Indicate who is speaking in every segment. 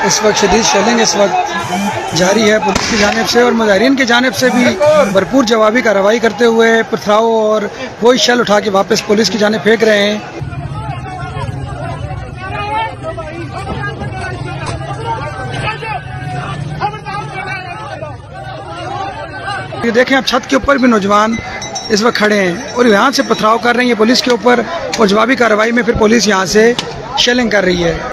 Speaker 1: इस वक्त शदीद शेलिंग इस वक्त जारी है पुलिस की जानिब से और मुजाहिरीन की जानिब से भी भरपूर जवाबी कार्रवाई करते हुए पथराव और कोई शल उठा के वापस पुलिस की जानिब फेंक रहे हैं। ये देखें अब छत के ऊपर भी नौजवान इस वक्त खड़े हैं और यहाँ से पथराव कर रहे हैं पुलिस के ऊपर और जवाबी कार्रवाई में फिर पुलिस यहाँ से शेलिंग कर रही है।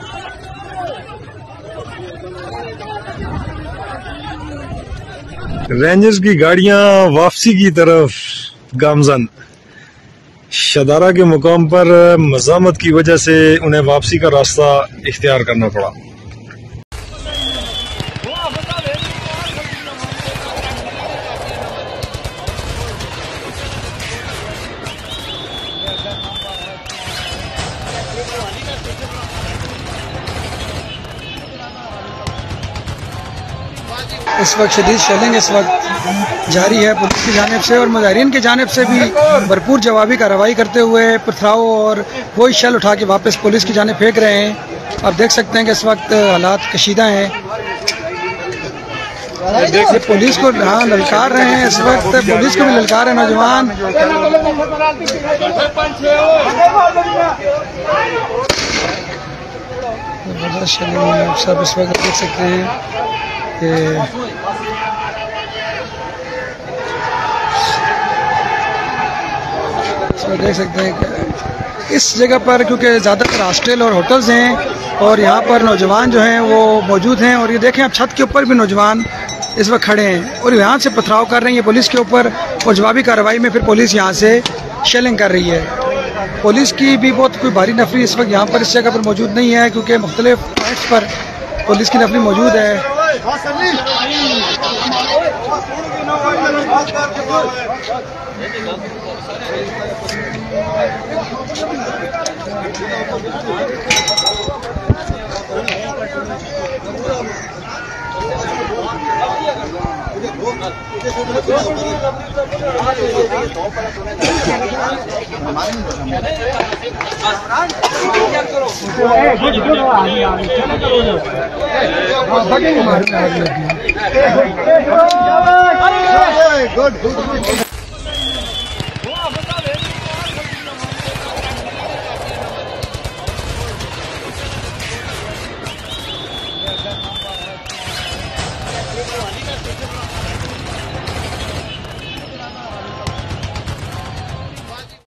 Speaker 2: रेंजर्स की गाड़ियां वापसी की तरफ गामजन। शदारा के मुकाम पर मज़ामत की वजह से उन्हें वापसी का रास्ता इख्तियार करना पड़ा।
Speaker 1: इस वक्त शदीद शेलिंग इस वक्त जारी है पुलिस की जानिब से और मुजाहिरीन की जानिब से भी भरपूर जवाबी कार्रवाई करते हुए पथराव और कोई शल उठा के वापस पुलिस की जानिब फेंक रहे हैं। आप देख सकते हैं कि इस वक्त हालात कशीदा हैं। देखिए पुलिस को हाँ ललकार रहे हैं, इस वक्त पुलिस को भी ललकार है नौजवान। आप सब इस वक्त देख सकते हैं देख सकते हैं कि इस जगह पर क्योंकि ज़्यादातर हॉस्टल और होटल्स हैं और यहाँ पर नौजवान जो हैं वो मौजूद हैं और ये देखें अब छत के ऊपर भी नौजवान इस वक्त खड़े हैं और यहाँ से पथराव कर रहे हैं पुलिस के ऊपर और जवाबी कार्रवाई में फिर पुलिस यहाँ से शेलिंग कर रही है। पुलिस की भी बहुत कोई भारी नफरी इस वक्त यहाँ पर इस जगह पर मौजूद नहीं है क्योंकि मुख्तलिफ पॉइंट्स पर पुलिस की नफरी मौजूद है।